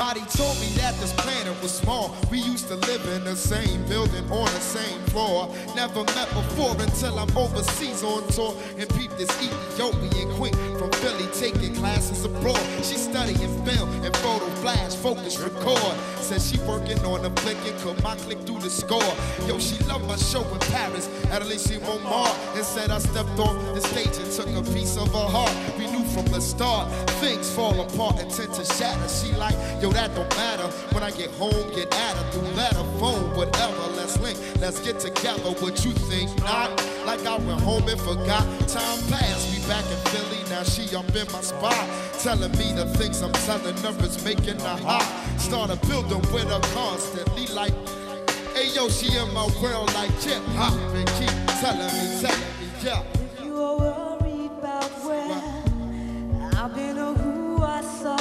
Somebody told me that this planet was small. We used to live in the same building on the same floor. Never met before until I'm overseas on tour and peep this Ethiopian queen from Philly taking classes abroad. She studying film and photo flash, focus, record. Says she working on a flick and could my click through the score. Yo, she loved my show in Paris at Elysée Montmartre and said I stepped on the stage and took a piece of her heart. We knew from the start things fall apart and tend to shatter. She like, yo, that don't matter. When I get home, get at her through letter, phone, whatever. Let's link, let's get together. What you think? Not like I went home and forgot. Time passed, we back in Philly. Now she up in my spot, telling me the things I'm telling her is making her hot. Started building with her constantly like, hey yo, she in my world like hip hop and keep telling me, yeah. If you are worried about where I've been or who I saw,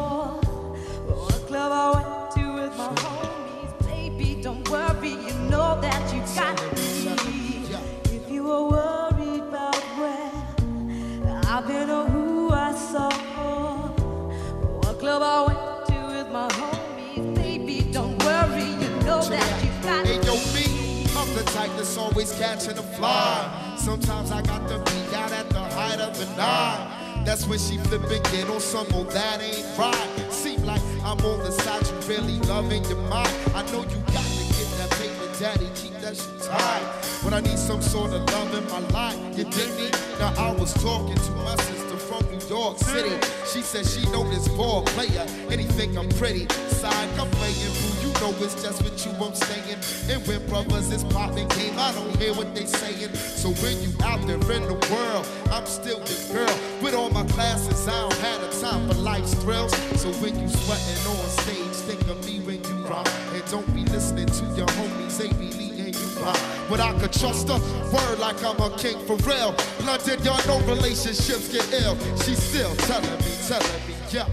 what club I went to with my homies, baby, don't worry, you know that you got me. If you are worried about where I've been or who I saw, what club I went to with my homies, baby, don't worry, you know that you got me. Hey yo, me, I'm the type that's always catching a fly. Sometimes I got to be out at the height of the night. That's when she flip and get on some, oh that ain't right. Seem like I'm on the side, you really loving your mind. I know you got to get that paper, daddy, keep that shit tight. When I need some sort of love in my life, you dig me? Now I was talking to my sister from New York City. She said she know this ball player, anything I'm pretty. Side, I'm playing, boo, you know it's just with you I'm staying. And when brothers is popping game, I don't hear what they saying. So when you out there in the world, I'm still your girl. With all my classes, I don't have the time for life's thrills. So when you sweating on stage, think of me when you rock. And don't be listening to your homies, they be leading you rock. But I could trust her, word like I'm a king for real. London, y'all know relationships get ill. She's still telling me, yeah.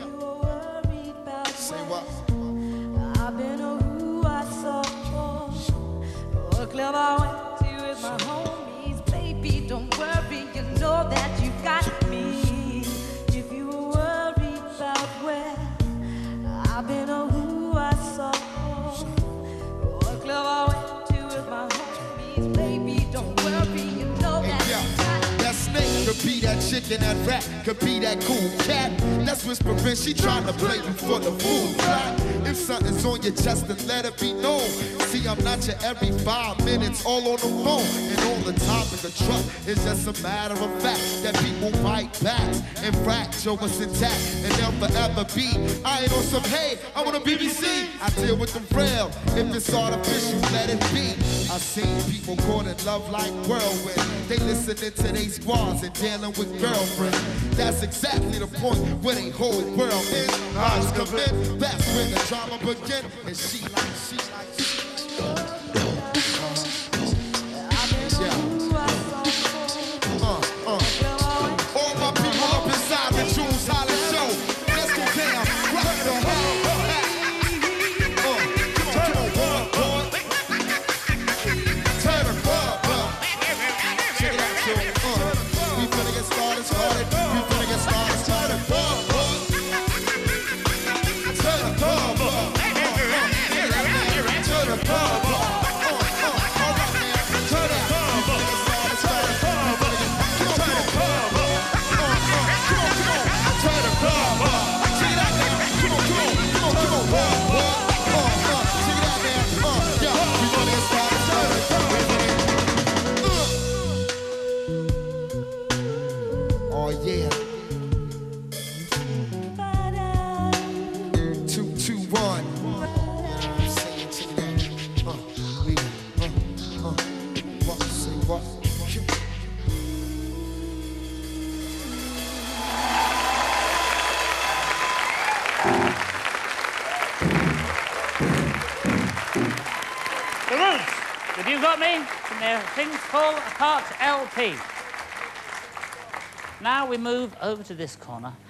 Say what? I've been or who I saw, what club I went to with my homies, baby, don't worry, you know that you got me. If you were worried about where I've been or who I saw, what club I went to with my homies, baby, don't worry, you know that you got me. That snake could be that chicken, that rat could be that cool cat. That's whispering, she trying to play you for the fool, right? If something's on your chest, then let it be known. See, I'm not your every 5 minutes all on the phone. And all the time in the truck is just a matter of fact that people bite back and fracture what's intact. And they'll forever be. I ain't on some, hey, I want a BBC. I deal with the real. If it's artificial, let it be. I've seen people caught in love like whirlwind. They listening to they squads and dealing with girlfriends. That's exactly the point where they whole world is. Eyes come in, that's when the drama begin. And she like. All my people up inside the Jools Holland show. Let's go down, rock the whole back. Come on, boy. Turn the club up. Check it out, yo. We finna get started. We finna get started. Turn the club up. Turn the club up. Oh yeah. 2, 2, 1. What? The Roots, Have You Got Me? From their Things Fall Apart LP. Now we move over to this corner